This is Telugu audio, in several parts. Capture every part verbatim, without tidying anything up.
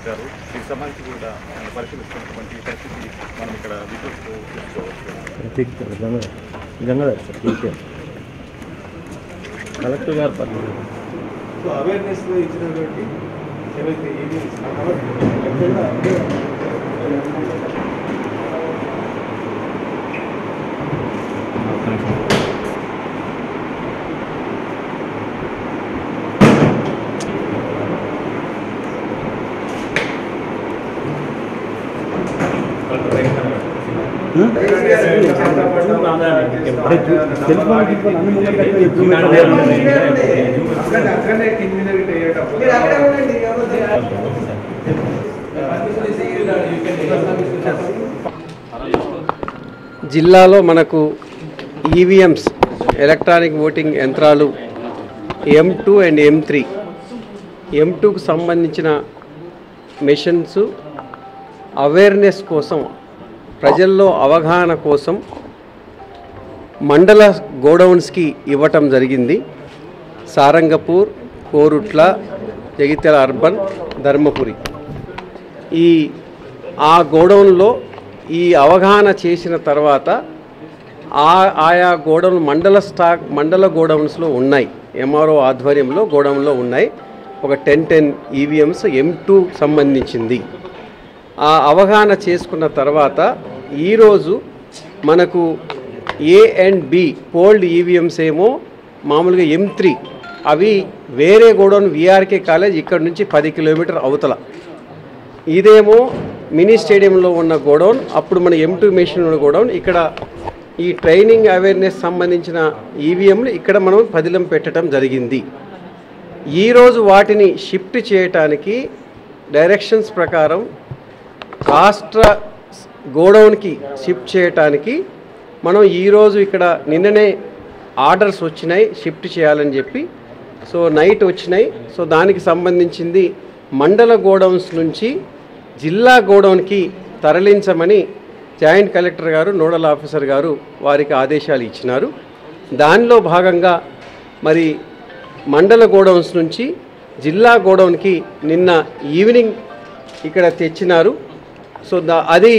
వచ్చారు. దీనికి సంబంధించి కూడా పరిశీలిస్తున్నటువంటి పరిస్థితి మనం ఇక్కడ విద్యుత్ చూసుకోవచ్చు. గంగాధర్ సార్ కలెక్టర్ గారు అవేర్నెస్ ఇచ్చినటువంటి ఏవైతే ఏది జిల్లాలో మనకు ఈవీఎంస్ ఎలక్ట్రానిక్ ఓటింగ్ యంత్రాలు M two and M three M టూకు సంబంధించిన మెషిన్స్ అవేర్నెస్ కోసం ప్రజల్లో అవగాహన కోసం మండల గోడౌన్స్కి ఇవ్వటం జరిగింది. సారంగపూర్, కోరుట్ల, జగిత్యాల అర్బన్, ధర్మపురి ఈ ఆ గోడౌన్లో ఈ అవగాహన చేసిన తర్వాత ఆ ఆయా గోడౌన్ మండల స్టాక్ మండల గోడౌన్స్లో ఉన్నాయి, ఎంఆర్ఓ ఆధ్వర్యంలో గోడౌన్లో ఉన్నాయి. ఒక ten ten EVMs M two సంబంధించింది. ఆ అవగాహన చేసుకున్న తర్వాత ఈరోజు మనకు A and B polled EVMs ఏమో మామూలుగా ఎం త్రీ అవి వేరే గోడౌన్ విఆర్కే కాలేజ్ ఇక్కడ నుంచి పది కిలోమీటర్ అవతల, ఇదేమో మినీ స్టేడియంలో ఉన్న గోడౌన్. అప్పుడు మన ఎం టూ మెషిన్ ఉన్న గోడౌన్. ఇక్కడ ఈ ట్రైనింగ్ అవేర్నెస్ సంబంధించిన ఈవీఎంలు ఇక్కడ మనం పదిలం పెట్టడం జరిగింది. ఈరోజు వాటిని షిఫ్ట్ చేయటానికి డైరెక్షన్స్ ప్రకారం రాష్ట్ర గోడౌన్కి షిఫ్ట్ చేయటానికి మనం ఈరోజు ఇక్కడ నిన్ననే ఆర్డర్స్ వచ్చినాయి షిఫ్ట్ చేయాలని చెప్పి. సో నైట్ వచ్చినాయి. సో దానికి సంబంధించింది మండల గోడౌన్స్ నుంచి జిల్లా గోడౌన్కి తరలించమని జాయింట్ కలెక్టర్ గారు, నోడల్ ఆఫీసర్ గారు వారికి ఆదేశాలు ఇచ్చినారు. దానిలో భాగంగా మరి మండల గోడౌన్స్ నుంచి జిల్లా గోడౌన్కి నిన్న ఈవినింగ్ ఇక్కడ తెచ్చినారు. సో దా అది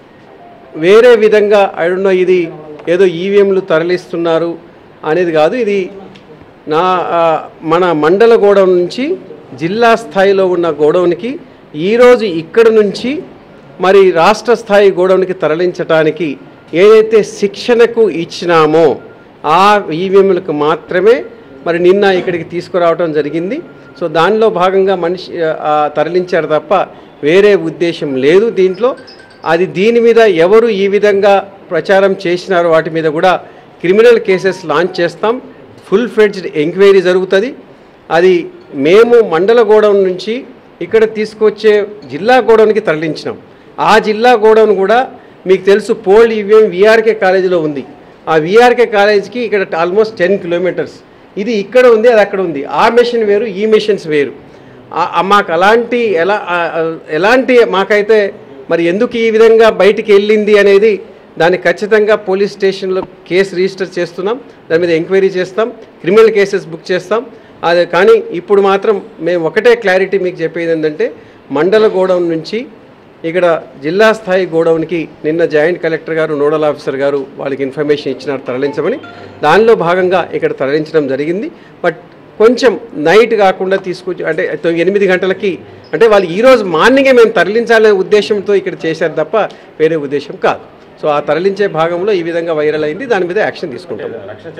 వేరే విధంగా ఐడోంట్ ఇది ఏదో ఈవీఎంలు తరలిస్తున్నారు అనేది కాదు. ఇది నా మన మండల గోడౌన్ నుంచి జిల్లా స్థాయిలో ఉన్న గోడౌన్కి ఈరోజు ఇక్కడ నుంచి మరి రాష్ట్ర స్థాయి గోడౌన్కి తరలించడానికి ఏదైతే శిక్షణకు ఇచ్చినామో ఆ ఈవీఎంలకు మాత్రమే మరి నిన్న ఇక్కడికి తీసుకురావడం జరిగింది. సో దానిలో భాగంగా మనిషి తరలించారు తప్ప వేరే ఉద్దేశం లేదు దీంట్లో. అది దీని మీద ఎవరు ఈ విధంగా ప్రచారం చేసినారో వాటి మీద కూడా క్రిమినల్ కేసెస్ లాంచ్ చేస్తాం. ఫుల్ ఫ్లెడ్జ్డ్ ఎంక్వైరీ జరుగుతుంది. అది మేము మండల గోడౌన్ నుంచి ఇక్కడ తీసుకొచ్చే జిల్లా గోడౌన్కి తరలించినాం. ఆ జిల్లా గోడౌన్ కూడా మీకు తెలుసు పోల్డ్ ఈవీఎం విఆర్కే కాలేజీలో ఉంది. ఆ విఆర్కే కాలేజీకి ఇక్కడ ఆల్మోస్ట్ టెన్ కిలోమీటర్స్ ఇది ఇక్కడ ఉంది, అది అక్కడ ఉంది. ఆ మెషిన్ వేరు, ఈ మెషిన్స్ వేరు. మాకు అలాంటి ఎలా ఎలాంటి మాకైతే మరి ఎందుకు ఈ విధంగా బయటికి వెళ్ళింది అనేది దాన్ని ఖచ్చితంగా పోలీస్ స్టేషన్లో కేసు రిజిస్టర్ చేస్తున్నాం. దాని మీద ఎంక్వైరీ చేస్తాం, క్రిమినల్ కేసెస్ బుక్ చేస్తాం. అది కానీ ఇప్పుడు మాత్రం మేము ఒకటే క్లారిటీ మీకు చెప్పేది ఏంటంటే మండల గోడౌన్ నుంచి ఇక్కడ జిల్లా స్థాయి గోడౌన్కి నిన్న జాయింట్ కలెక్టర్ గారు, నోడల్ ఆఫీసర్ గారు వాళ్ళకి ఇన్ఫర్మేషన్ ఇచ్చినారు తరలించమని. దానిలో భాగంగా ఇక్కడ తరలించడం జరిగింది. బట్ కొంచెం నైట్ కాకుండా తీసుకొచ్చి అంటే ఎనిమిది గంటలకి అంటే వాళ్ళు ఈరోజు మార్నింగే మేము తరలించాలనే ఉద్దేశంతో ఇక్కడ చేశారు తప్ప వేరే ఉద్దేశం కాదు. సో ఆ తరలించే భాగంలో ఈ విధంగా వైరల్ అయింది. దాని మీద యాక్షన్ తీసుకుంటాం.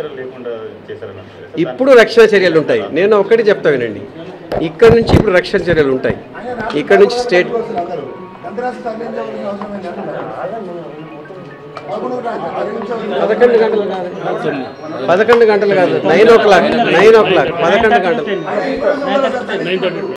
ఇప్పుడు రక్షణ చర్యలు ఉంటాయి. నేను ఒకటి చెప్తా వినండి, ఇక్కడ నుంచి ఇప్పుడు రక్షణ చర్యలు ఉంటాయి. ఇక్కడ నుంచి స్టేట్ పదకొండు గంటలు కాదు పదకొండు గంటలు కాదు nine o'clock nine o'clock పదకొండు గంటలు